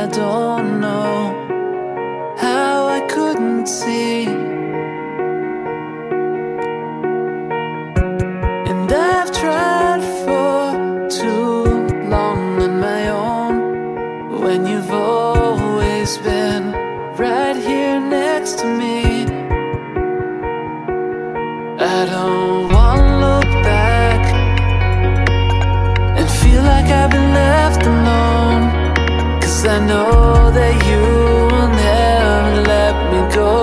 I don't know how I couldn't see. And I've tried for too long on my own, when you've always been right here next to me. I don't wanna look back and feel like I've been left alone, 'cause I know that you will never let me go.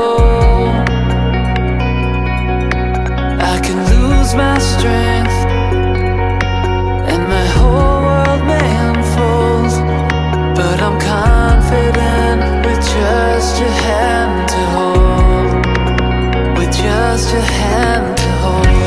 I can lose my strength and my whole world may unfold, but I'm confident with just your hand to hold, with just your hand to hold.